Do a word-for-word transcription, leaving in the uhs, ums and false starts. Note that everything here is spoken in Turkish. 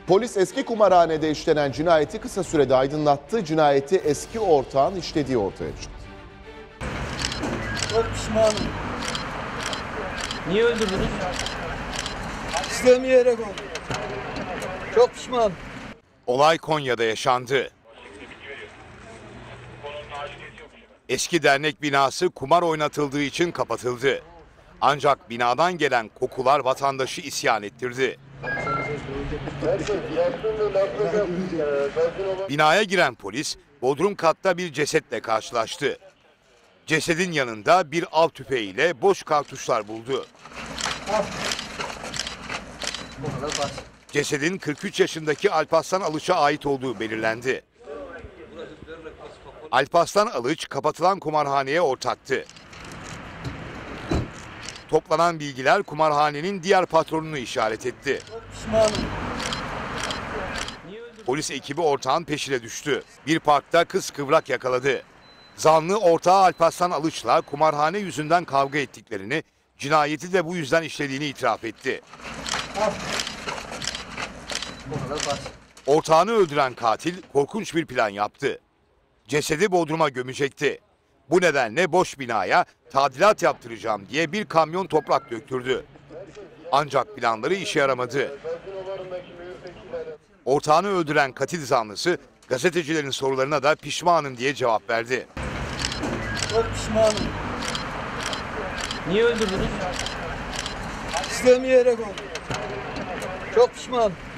Polis eski kumarhanede işlenen cinayeti kısa sürede aydınlattı. Cinayeti eski ortağın işlediği ortaya çıktı. Çok pişmanım. Niye öldürdünüz? İstemeyerek oldu. Çok pişmanım. Olay Konya'da yaşandı. Eski dernek binası kumar oynatıldığı için kapatıldı. Ancak binadan gelen kokular vatandaşı isyan ettirdi. Binaya giren polis bodrum katta bir cesetle karşılaştı. Cesedin yanında bir av tüfeğiyle boş kartuşlar buldu. Cesedin kırk üç yaşındaki Alparslan Alıç'a ait olduğu belirlendi. Alparslan Alıç kapatılan kumarhaneye ortaktı. Toplanan bilgiler kumarhanenin diğer patronunu işaret etti. Pişmanım. Polis ekibi ortağın peşine düştü. Bir parkta kız kıvrak yakaladı. Zanlı ortağı Alparslan Alıç'la kumarhane yüzünden kavga ettiklerini, cinayeti de bu yüzden işlediğini itiraf etti. Ortağını öldüren katil korkunç bir plan yaptı. Cesedi bodruma gömecekti. Bu nedenle boş binaya tadilat yaptıracağım diye bir kamyon toprak döktürdü. Ancak planları işe yaramadı. Ortağını öldüren katil zanlısı gazetecilerin sorularına da pişmanım diye cevap verdi. Çok pişmanım. Niye öldürdünüz? İstemeyerek oldu. Çok pişmanım.